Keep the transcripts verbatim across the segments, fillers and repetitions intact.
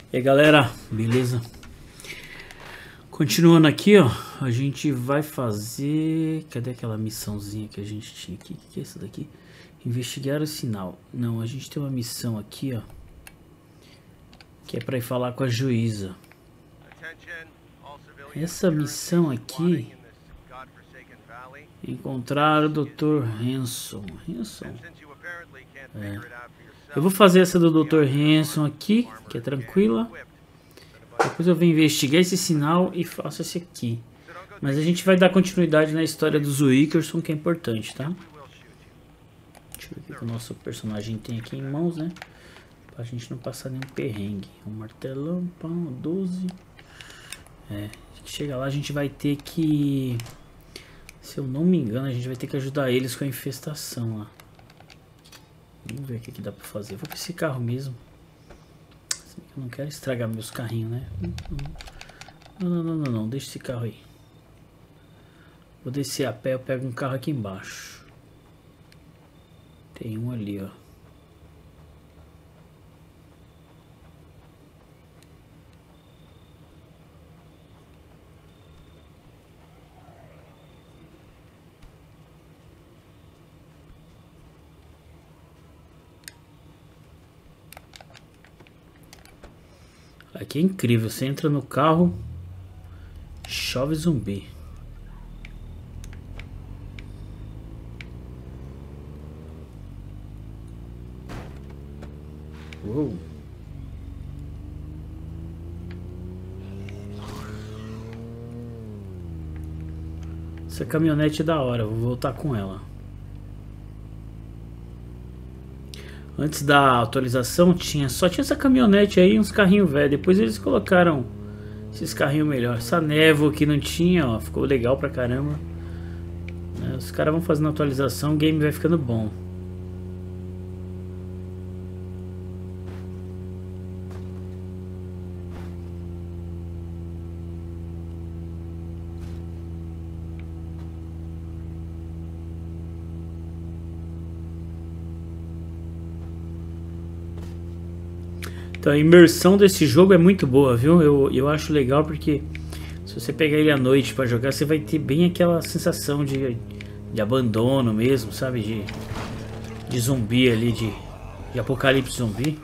E aí galera, beleza? Continuando aqui, ó, a gente vai fazer... Cadê aquela missãozinha que a gente tinha aqui? O que é isso daqui? Investigar o sinal. Não, a gente tem uma missão aqui, ó, que é pra ir falar com a juíza. Essa missão aqui... Encontrar o doutor Hanson. Hanson? É. Eu vou fazer essa do doutor Hanson aqui, que é tranquila. Depois eu vou investigar esse sinal e faço esse aqui. Mas a gente vai dar continuidade na história do Wickerson, que é importante, tá? Deixa eu ver o que o nosso personagem tem aqui em mãos, né? Pra gente não passar nenhum perrengue. Um martelão, pão, doze. É, chega lá a gente vai ter que... Se eu não me engano, a gente vai ter que ajudar eles com a infestação lá. Vamos ver o que, que dá pra fazer. Vou pra esse carro mesmo. Eu não quero estragar meus carrinhos, né? Não, não, não, não, não. Deixa esse carro aí. Vou descer a pé, eu pego um carro aqui embaixo. Tem um ali, ó. Aqui é incrível, você entra no carro, chove zumbi. Uou. Essa caminhonete é da hora, vou voltar com ela. Antes da atualização tinha só tinha essa caminhonete aí, uns carrinhos velhos. Depois eles colocaram esses carrinhos melhores. Essa névoa que não tinha, ó, ficou legal pra caramba. É, os caras vão fazendo atualização, o game vai ficando bom. Então a imersão desse jogo é muito boa, viu? Eu, eu acho legal porque se você pegar ele à noite para jogar, você vai ter bem aquela sensação de, de abandono mesmo, sabe? De, de zumbi ali, de, de apocalipse zumbi.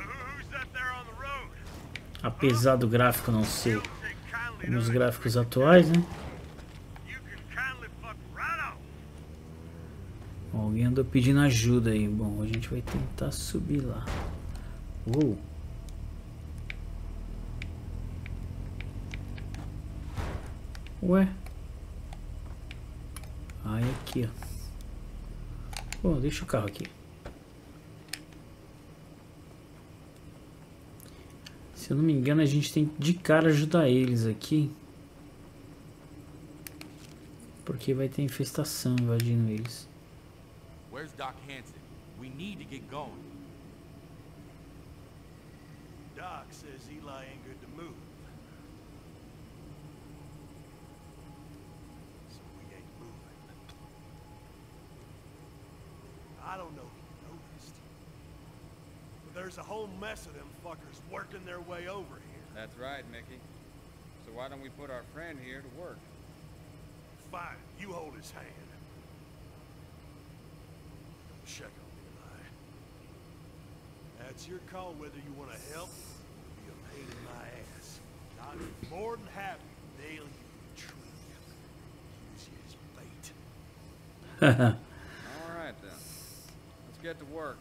Apesar do gráfico não ser como os gráficos atuais, né? Bom, alguém andou pedindo ajuda aí. Bom, a gente vai tentar subir lá. Uou! Ué? Aí aqui, ó. Bom, deixa o carro aqui. Se eu não me engano, a gente tem de cara ajudar eles aqui. Porque vai ter infestação invadindo eles. Where's Doc Hanson? We need to get going. Doc says Eli ain't good to move. I don't know if you noticed, but there's a whole mess of them fuckers working their way over here. That's right, Mickey. So why don't we put our friend here to work? Fine, you hold his hand. Don't check on Eli. That's your call whether you want to help or be a pain in my ass. I'd be more than happy to nail you to a tree. Use you as bait. All right then. Get to work.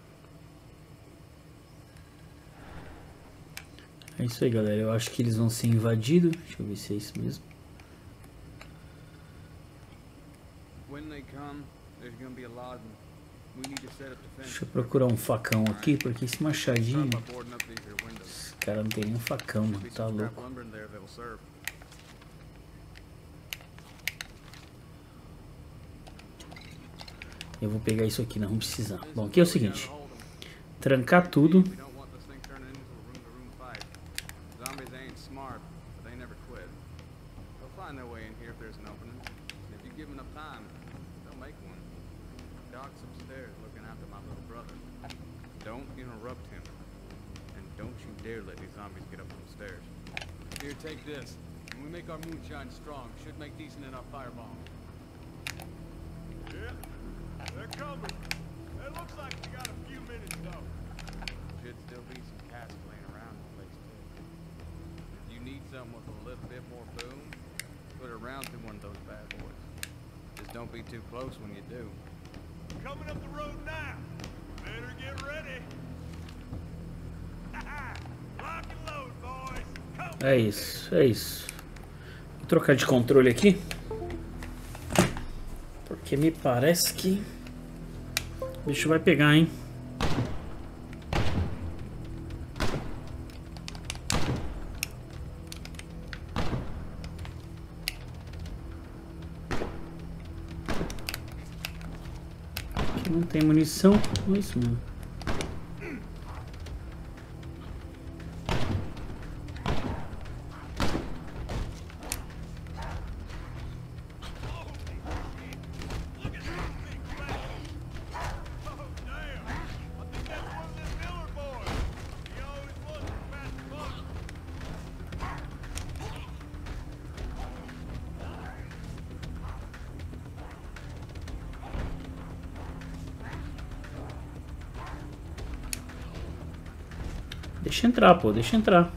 É isso aí, galera. Eu acho que eles vão ser invadidos. Deixa eu ver se é isso mesmo. Deixa eu procurar um facão aqui, porque esse machadinho... Esse cara não tem nenhum facão, mano. Tá louco. Eu vou pegar isso aqui, não vamos precisar. Bom, aqui é o seguinte. Trancar tudo. don't you dare let these zombies get up them stairs. Here, take this. When we make our moonshine strong, should make decent enough firebomb. Yeah, they're coming. It looks like we got a few minutes though. Should still be some cats playing around the place too. If you need something with a little bit more boom, put a round through one of those bad boys. Just don't be too close when you do. Coming up the road now. Better get ready. Lock and load, boys. Come. É isso, é isso. Vou trocar de controle aqui. Porque me parece que o bicho vai pegar, hein? Aqui não tem munição, é isso mesmo. Deixa entrar, pô, deixa entrar.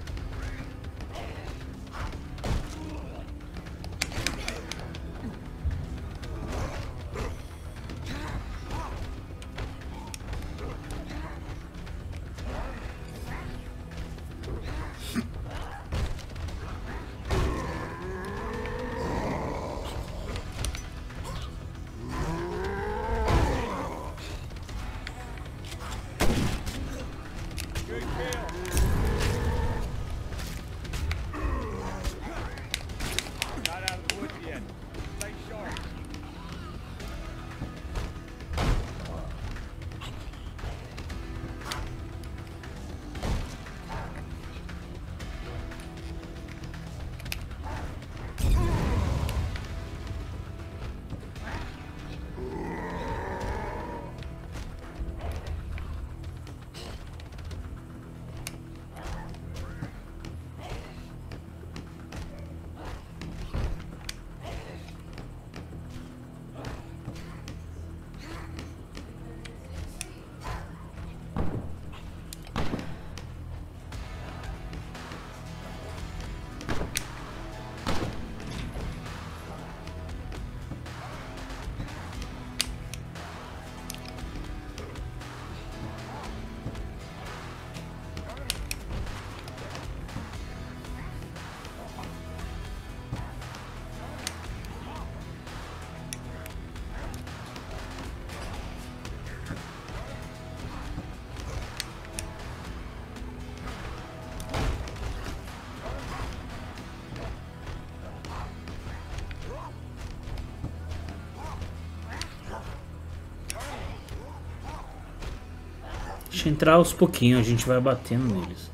Deixa entrar aos pouquinhos, a gente vai batendo neles.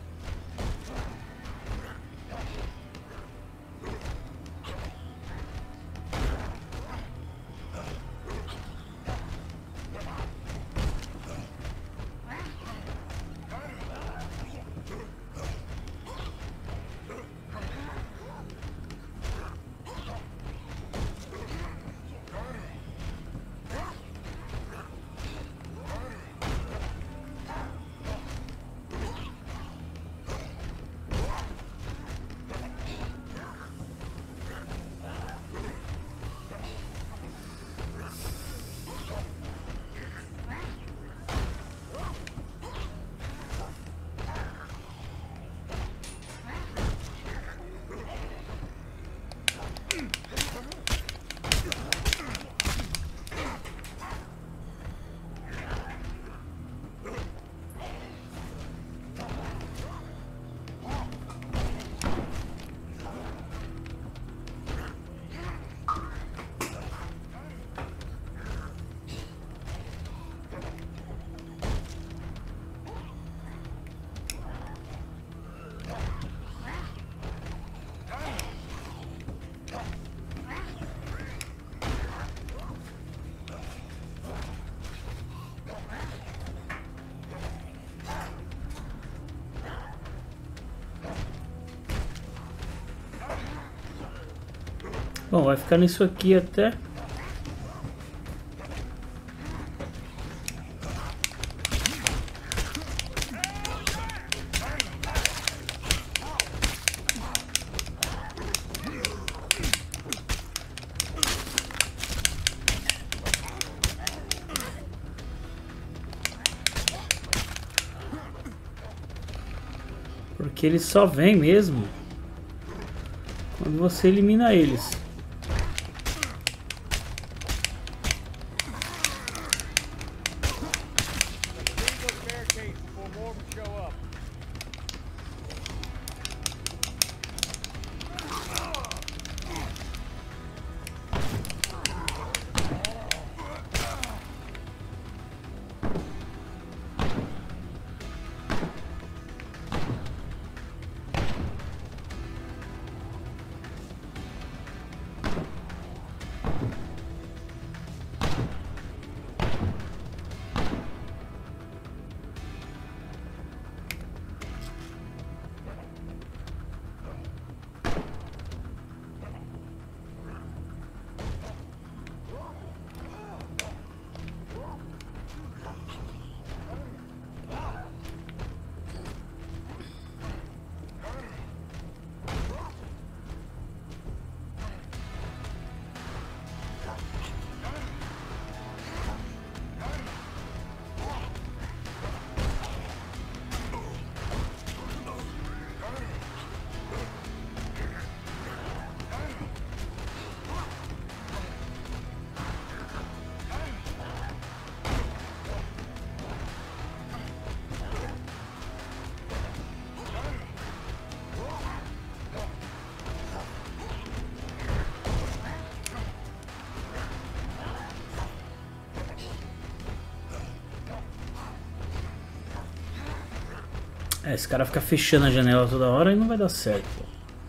Bom, vai ficar nisso aqui até... Porque eles só vêm mesmo quando você elimina eles. É, esse cara fica fechando a janela toda hora e não vai dar certo. Pô.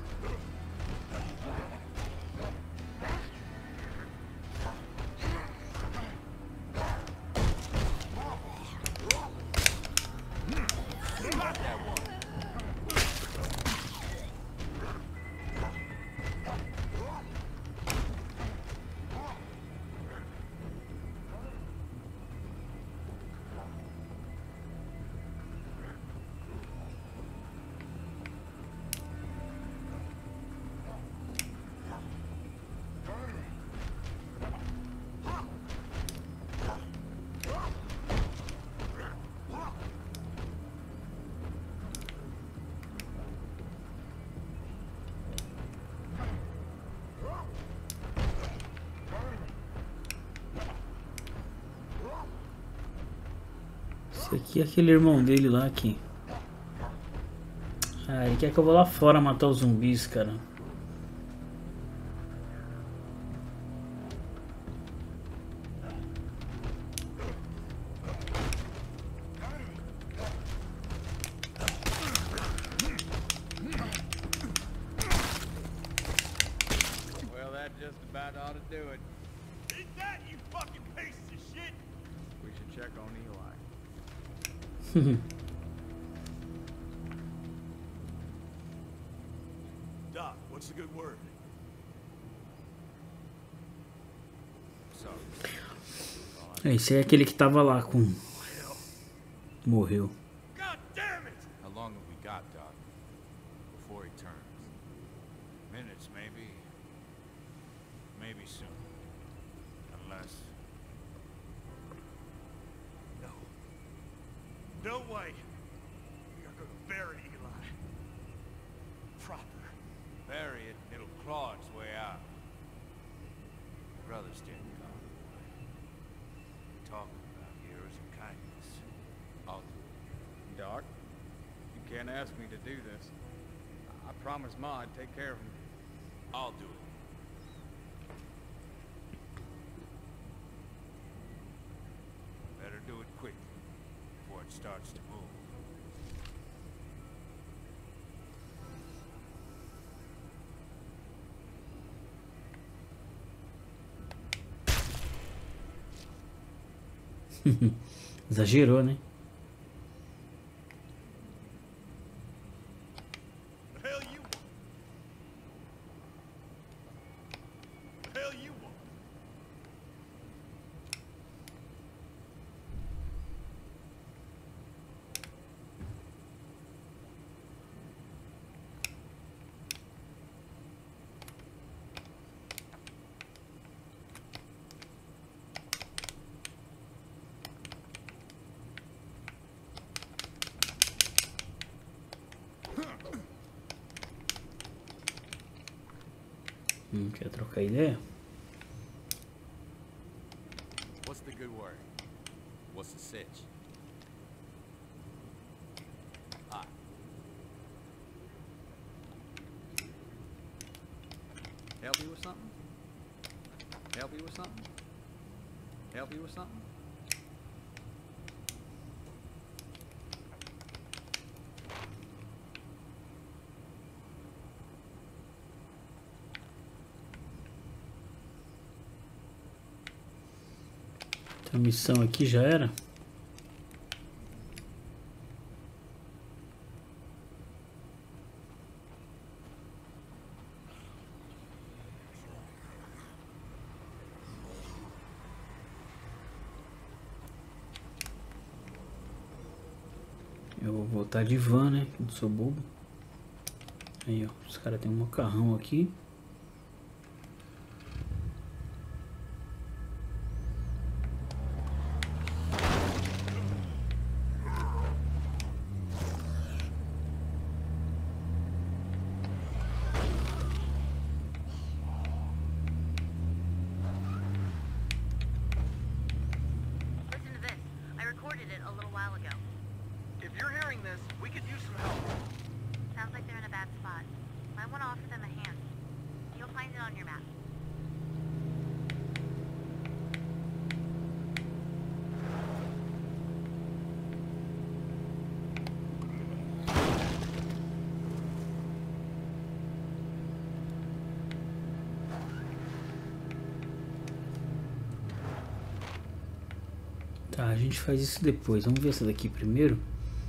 Esse aqui é aquele irmão dele lá aqui. Ah, ele quer que eu vou lá fora matar os zumbis, cara. Well, that just about ought to do it. Eat that, you fucking piece of shit! We should check on Eli. Doc, what's the good word? É, esse é aquele que tava lá com... Morreu. God damn it! How long have we got, Doc? Before he turns? Minutes, maybe. Maybe soon. Unless... No. No way! We are gonna bury Eli. Proper. bury it, it'll claw its way out. Brothers didn't come. Talking about heroes and kindness. I'll do it. Doc, you can't ask me to do this. I promised Ma I'd take care of him. I'll do it. Better do it quickly, before it starts to move. Exagerou, né? The hell you want? Hum, quer trocar ideia? What's the good word? What's the sitch? Ah. Help you with something? Help you with something? Help you with something? A missão aqui já era. Eu vou voltar de van, né? Não sou bobo. Aí, ó. Os caras tem um macarrão aqui. Tá, a gente faz isso depois. Vamos ver essa daqui primeiro.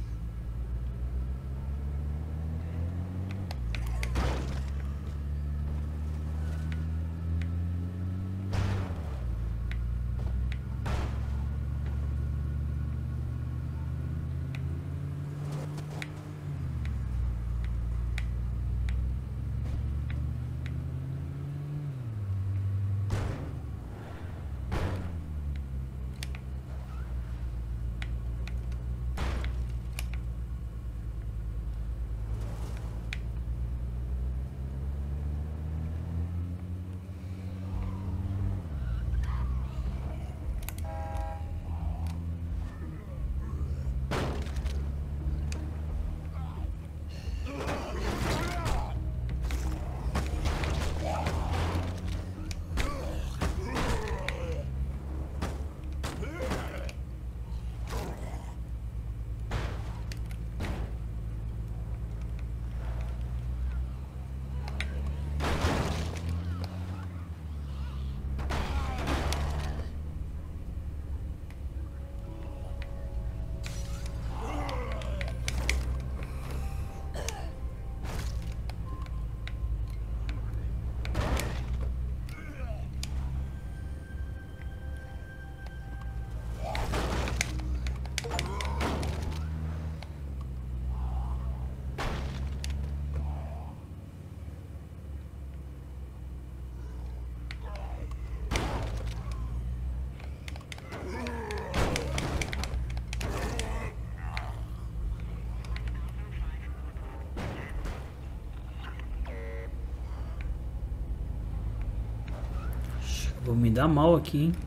Vou me dar mal aqui, hein?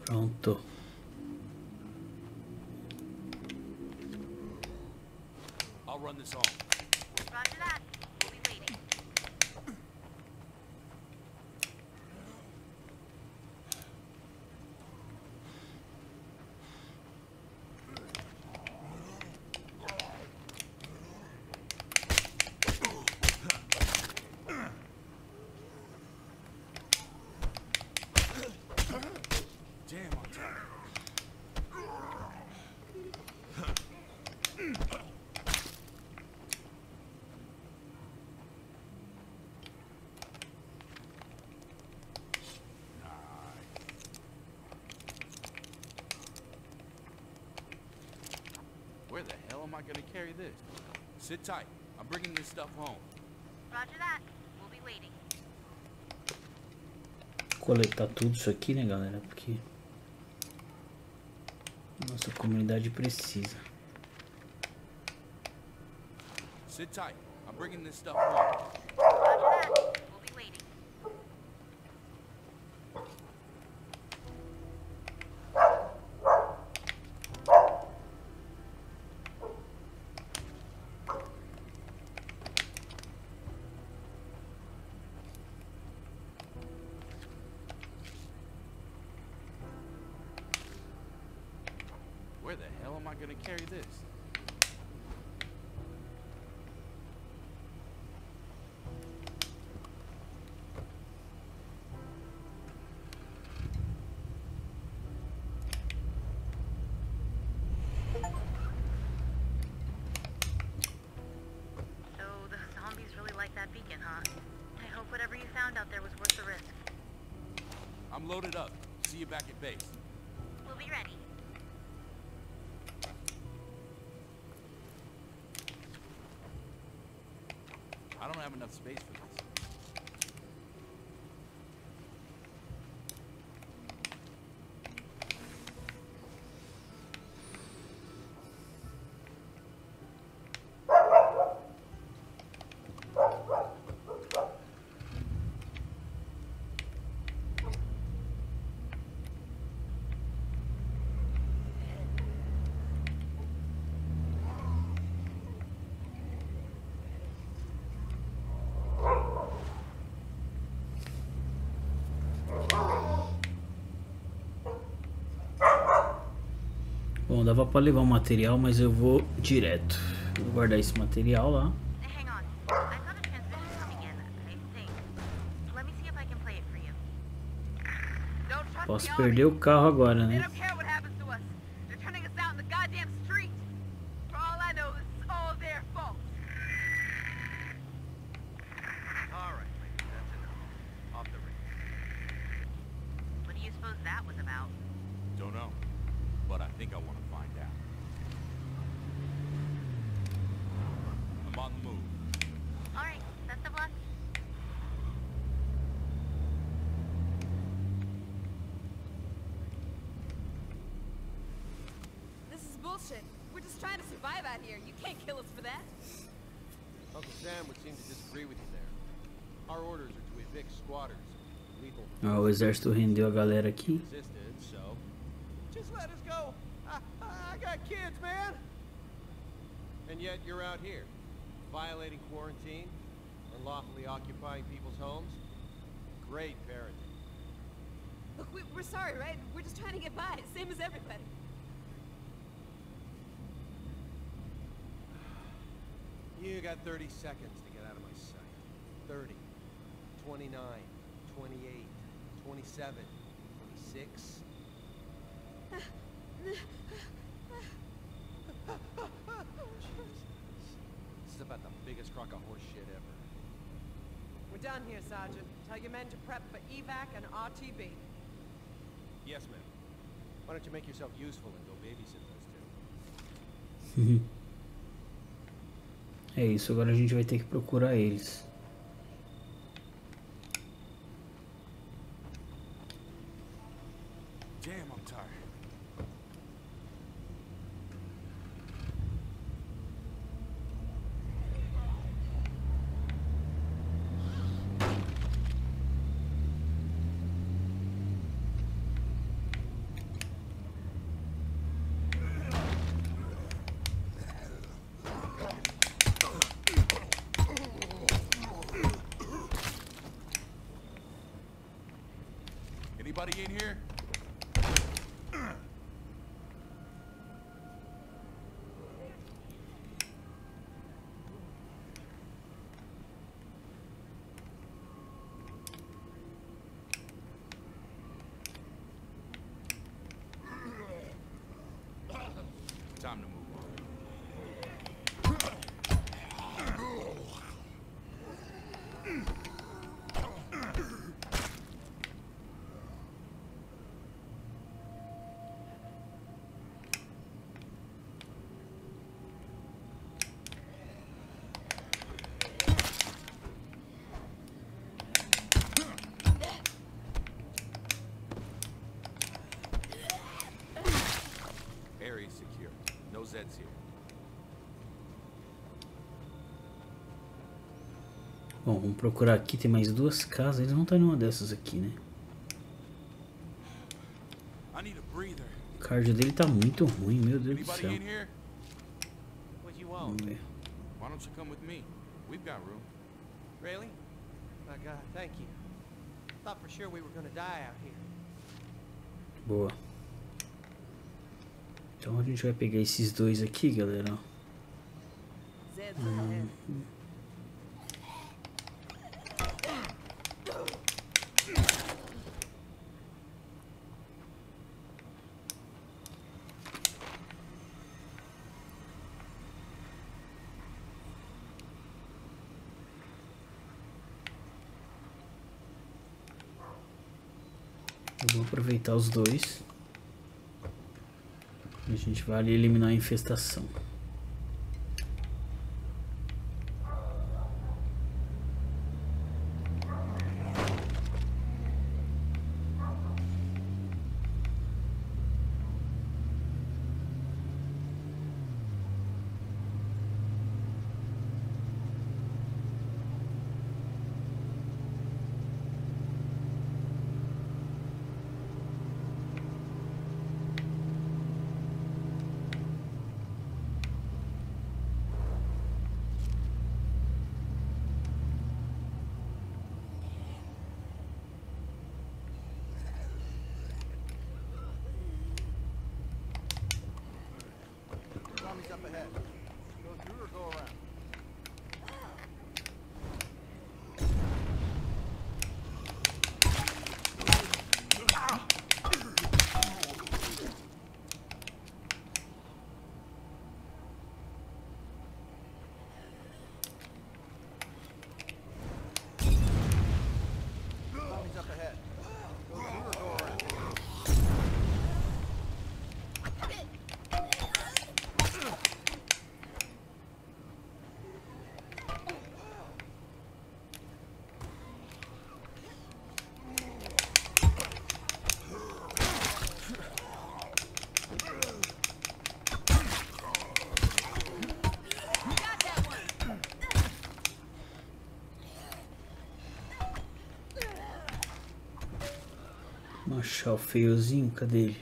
Pronto. I'll run this home. Roger that. We'll be waiting. Damn, I'm tired. Where the hell am I gonna carry this? Sit tight. I'm bringing this stuff home. Roger that. We'll be waiting. Coletar tudo isso aqui, né, galera? Porque nossa comunidade precisa. Sit tight. I'm bringing this stuff home. Roger that. We'll be waiting. Where the hell am I gonna carry this? So the zombies really like that beacon, huh? I hope whatever you found out there was worth the risk. I'm loaded up. See you back at base. We'll be ready. I don't have enough space for this. Bom, dava pra levar o material, mas eu vou direto. Vou guardar esse material lá. Hang on. I've got a transmission coming in, I think. Let me see if I can play it for you. Don't trust Posso the perder o carro agora, They né? don't care what happens to us. They're turning us out in the goddamn street. For all I know, this is all their fault. All right, lady, that's enough. Off the ring. What do you suppose that was about? Don't know. But I think I want to find out. I'm on the move. All right, best of luck. This is bullshit. We're just trying to survive out here. You can't kill us for that. Uncle Sam would seem to disagree with you there. Our orders are to evict squatters. Lethal Ah, o exército rendeu a galera aqui. resisted, so just let us go. I, I got kids, man. And yet you're out here, violating quarantine, unlawfully occupying people's homes. Great parenting. Look, we, we're sorry, right? We're just trying to get by, same as everybody. You got thirty seconds to get out of my sight. thirty, twenty-nine, twenty-eight, twenty-seven, twenty-six. This is about the biggest crock of horse shit ever. We're done here, Sergeant. Tell your men to prep for evac and R T B. Yes, ma'am. Why don't you make yourself useful and go babysit those two? É isso, agora a gente vai ter que procurar eles. Damn, I'm tired. Anybody in here? Time to move on. Area secure. No Zeds here. Bom, vamos procurar aqui, tem mais duas casas, eles não estão em uma dessas aqui, né? I need a breather. O cardio dele tá muito ruim, meu Deus do Anybody céu. in here? What you want? Vamos ver. Why don't you come with me? We've got room. Really? My God, thank you. Thought for sure we were gonna die out here. Boa. Então a gente vai pegar esses dois aqui, galera. Zed's ahead. Eu vou aproveitar os dois. A gente vai ali eliminar a infestação. Tommy's up ahead. Go through or go around? Tommy's up ahead. Go through or go around? Vamos achar o feiozinho, cadê ele?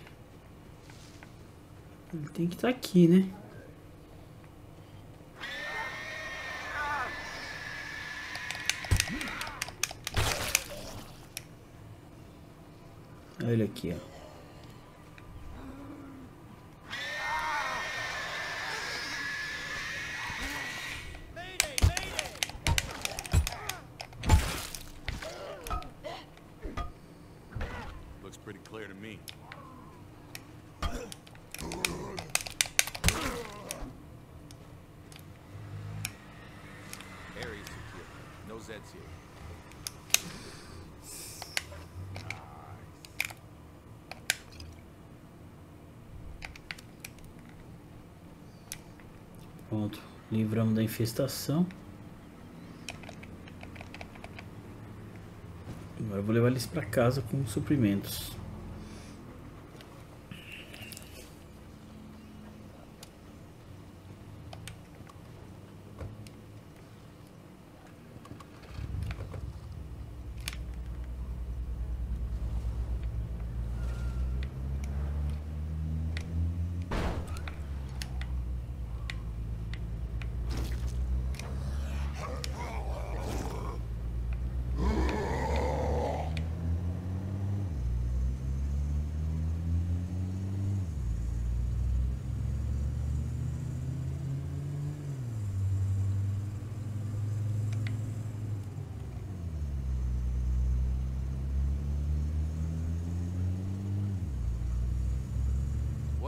Ele tem que estar aqui, né? Olha ele aqui, ó. Looks pretty clear to me. Area secure. No Zeds here. Pronto, livramos da infestação. Agora eu vou levar eles para casa com suprimentos.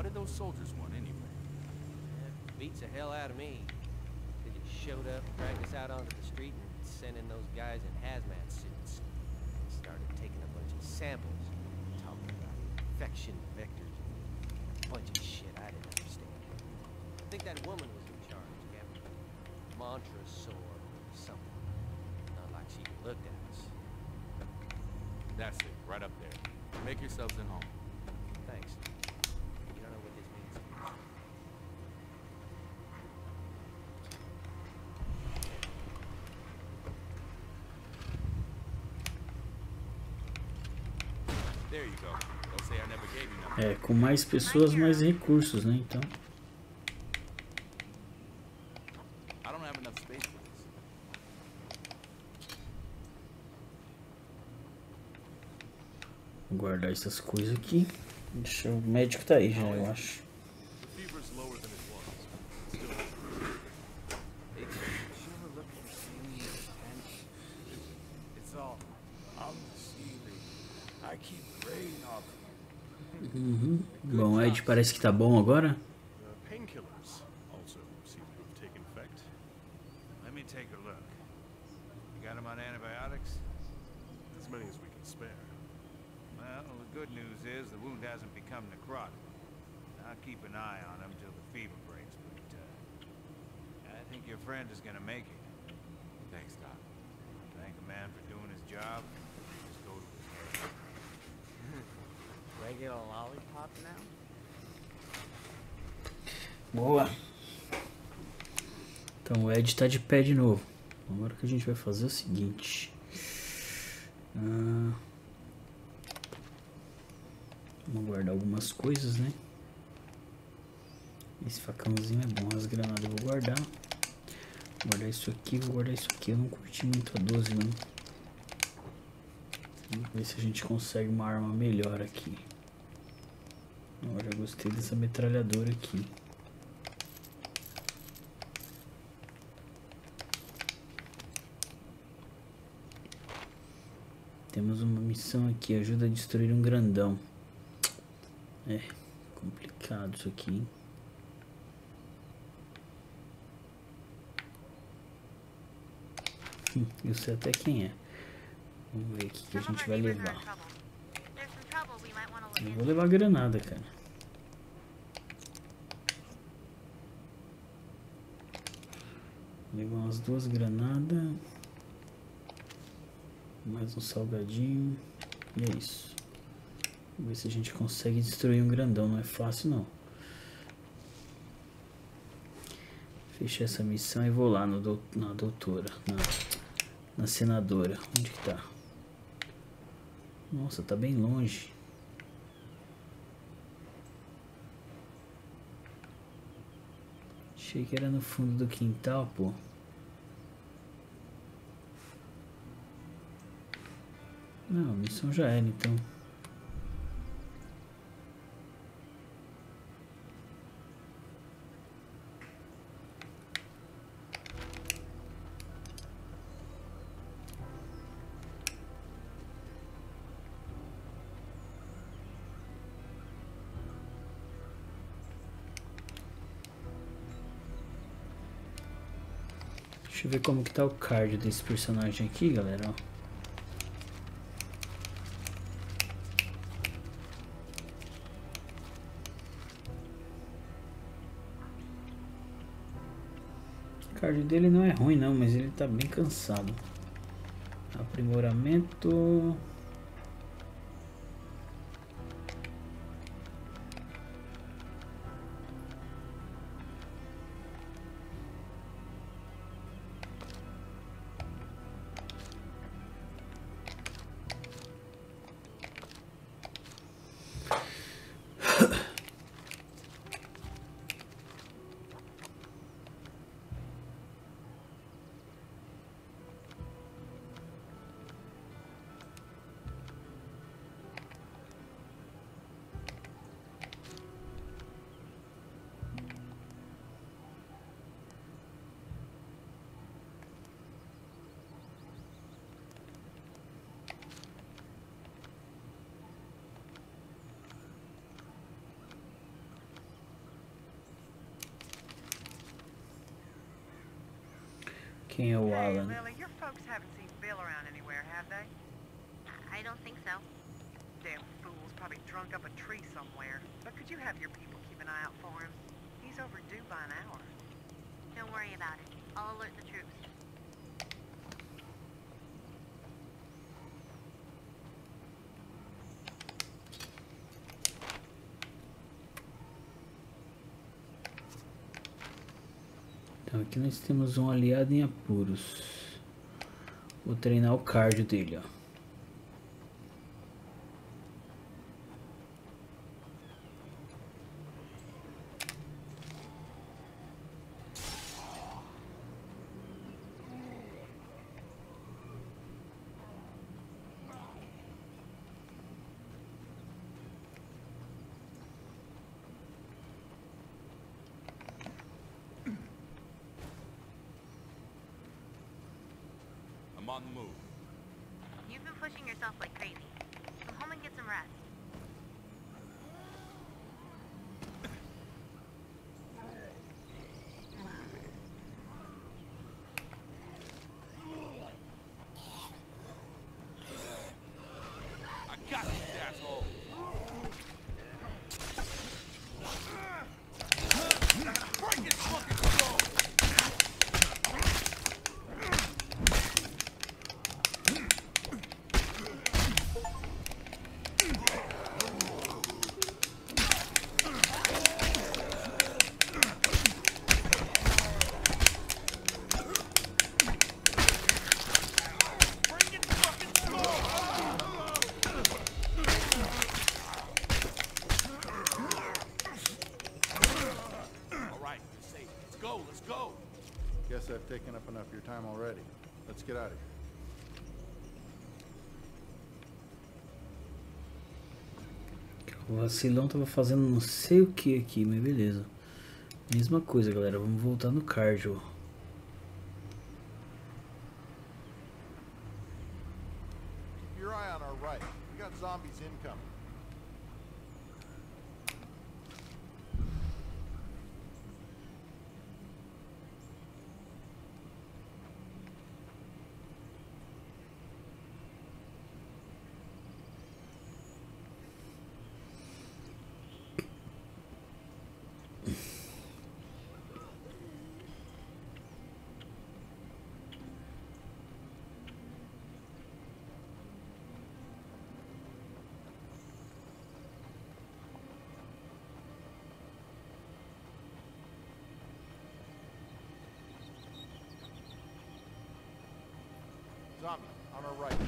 did those soldiers want anyway? That beats the hell out of me. They just showed up, dragged us out onto the street, and sent in those guys in hazmat suits. Started taking a bunch of samples, talking about infection vectors, a bunch of shit I didn't understand. I think that woman was in charge, Captain. Montresor or something. Not like she looked at us. That's it, right up there. Make yourselves at home. Thanks. You don't know what this means. There you go. Don't say I never gave you nothing. É, com mais pessoas, mais recursos, né? Então. I don't have enough space for this. Vou guardar essas coisas aqui. Deixa o médico tá aí já, eu acho. The fever's lower than it was. Still Hey, did you ever look at the ceiling of the tent? It's all on the ceiling. I keep praying off it. Uhum. Bom, Ed, parece que tá bom agora. The painkillers also seem to have taken effect. Let me take a look. You got him on antibiotics? As many as we can spare. Well, the good news is the wound hasn't become necrotic. I'll keep an eye on him till the fever breaks, but uh, I think your friend is gonna make it. Thanks, Doc. Thank a man for doing his job. Just go to his head. Regular lollipop now? Boa. Então o Ed tá de pé de novo. Agora o que a gente vai fazer é o seguinte. Ah, vamos guardar algumas coisas, né? Esse facãozinho é bom, as granadas eu vou guardar. Vou guardar isso aqui, vou guardar isso aqui. Eu não curti muito a doze, não. Vamos ver se a gente consegue uma arma melhor aqui. Eu já gostei dessa metralhadora aqui. Temos uma missão aqui, ajuda a destruir um grandão. É complicado isso aqui, hein? Hum, eu sei até quem é. Vamos ver o que, que a gente vai levar. Eu vou levar granada, cara. Vou levar umas duas granadas. Mais um salgadinho. E é isso. Vamos ver se a gente consegue destruir um grandão. Não é fácil, não. Fechei essa missão e vou lá no do, na doutora. Na, na senadora. Onde que tá? Nossa, tá bem longe. Achei que era no fundo do quintal, pô. Não, a missão já era, então. Deixa eu ver como que tá o card desse personagem aqui, galera, ó. O card dele não é ruim não, mas ele tá bem cansado. Aprimoramento. Quem é o Hey, Alan? Lily, your folks haven't seen Bill around anywhere, have they? I don't think so. Damn fool's probably drunk up a tree somewhere. But could you have your people keep an eye out for him? He's overdue by an hour. Don't worry about it. I'll alert the troops. Então aqui nós temos um aliado em apuros. Vou treinar o cardio dele, ó. I'm on the move. You've been pushing yourself like crazy. Come home and get some rest. I got this asshole. Break his fucking skull. Guess I've taken up enough of your time already. Let's get out of here. O vacilão tava fazendo não sei o que aqui, mas beleza. Mesma coisa, galera. Vamos voltar no cardio. Keep your eye on our right. We got zombies incoming. Zombie, on our right.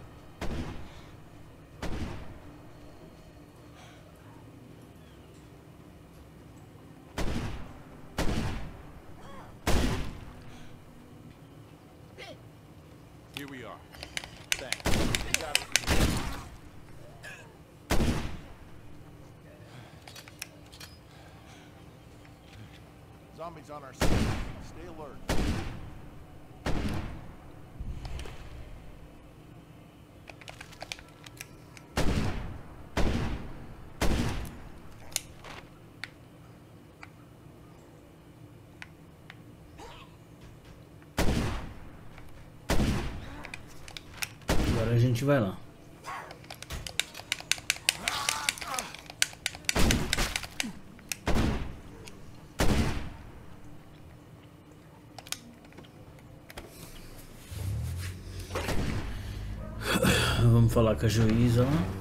Here we are. Thanks. You got it. Zombies on our side. Stay alert. Agora a gente vai lá. Vamos falar com a juíza lá.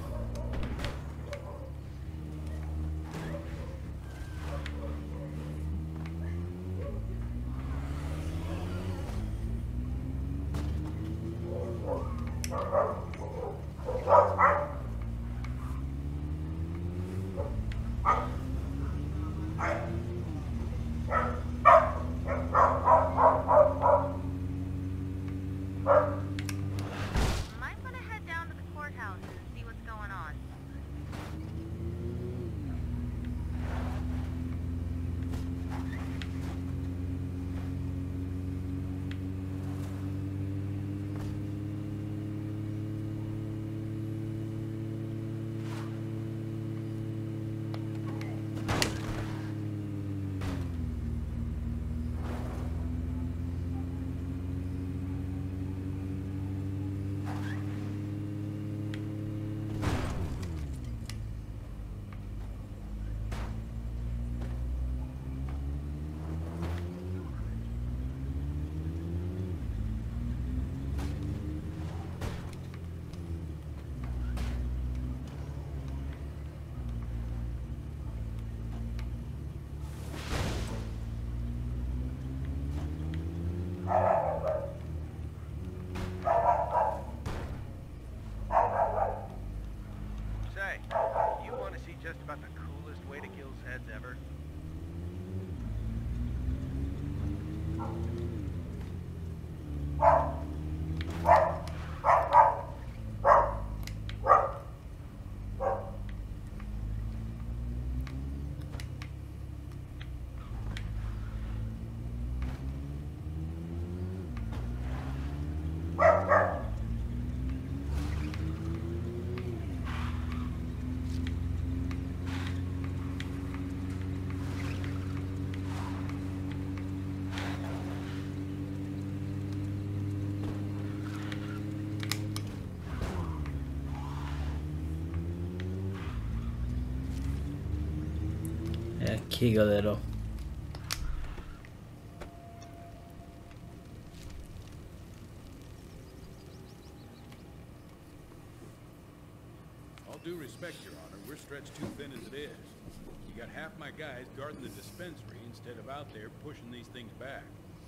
Might want to head down to the courthouse and see what's going on. Ok, galera, ó. All due respect, Your Honor, we're stretched too thin as it is. You got half my guys guarding the dispensary instead of out there pushing these things back.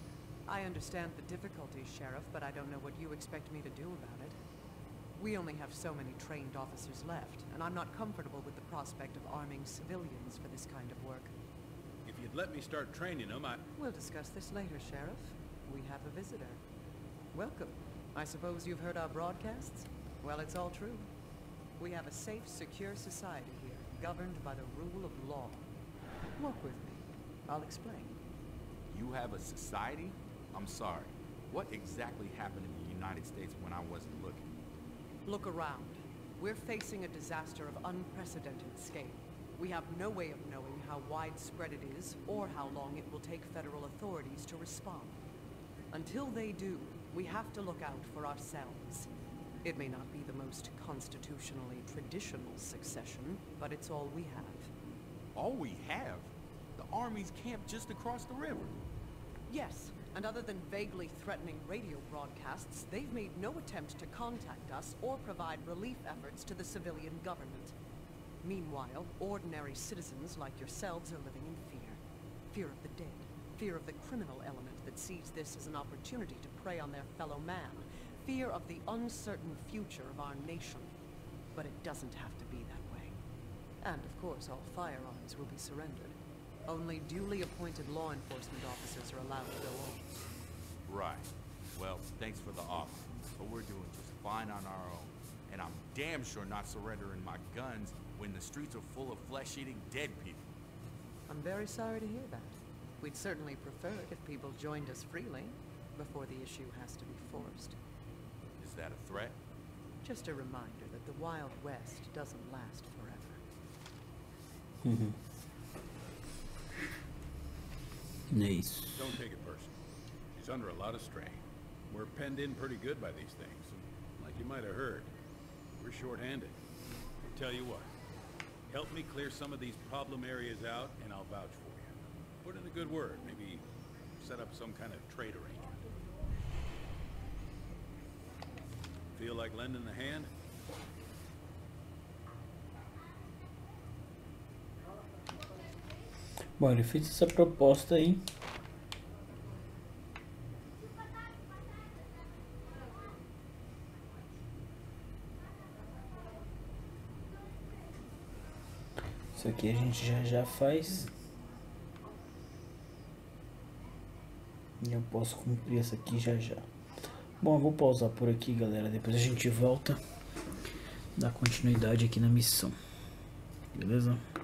I understand the difficulties, Sheriff, but I don't know what you expect me to do about it. We only have so many trained officers left, and I'm not comfortable with the prospect of arming civilians for this kind of work. If you'd let me start training them, I... We'll discuss this later, Sheriff. We have a visitor. Welcome. I suppose you've heard our broadcasts? Well, it's all true. We have a safe, secure society here, governed by the rule of law. Walk with me. I'll explain. You have a society? I'm sorry. What exactly happened in the United States when I wasn't looking? Look around. We're facing a disaster of unprecedented scale. We have no way of knowing how widespread it is, or how long it will take federal authorities to respond. Until they do, we have to look out for ourselves. It may not be the most constitutionally traditional succession, but it's all we have. All we have? The army's camped just across the river. Yes, and other than vaguely threatening radio broadcasts, they've made no attempt to contact us or provide relief efforts to the civilian government. Meanwhile, ordinary citizens like yourselves are living in fear. Fear of the dead. Fear of the criminal element that sees this as an opportunity to prey on their fellow man. Fear of the uncertain future of our nation. But it doesn't have to be that way. And of course, all firearms will be surrendered. Only duly appointed law enforcement officers are allowed to go on. Right. Well, thanks for the offer, but we're doing just fine on our own. And I'm damn sure not surrendering my guns when the streets are full of flesh-eating dead people. I'm very sorry to hear that. We'd certainly prefer it if people joined us freely, before the issue has to be forced. Is that a threat? Just a reminder that the Wild West doesn't last forever. Mm-hmm. Nice. Don't take it personal. She's under a lot of strain. We're penned in pretty good by these things. And like you might have heard, we're short-handed. Tell you what, help me clear some of these problem areas out, and I'll vouch for you. Put in a good word. Maybe set up some kind of trade arrangement. Feel like lending a hand? Bom, ele fez essa proposta aí. Isso aqui a gente já já faz. E eu posso cumprir essa aqui já já. Bom, eu vou pausar por aqui, galera. Depois a gente volta. Dar continuidade aqui na missão. Beleza?